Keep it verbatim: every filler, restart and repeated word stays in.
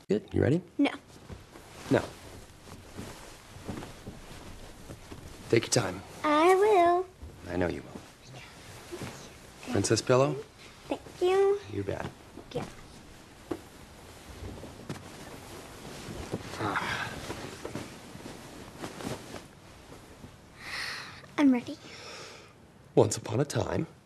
Good. You ready? No. No. Take your time. I will. I know you will. Princess pillow? Thank you. You bet. Yeah. Ah. I'm ready. Once upon a time,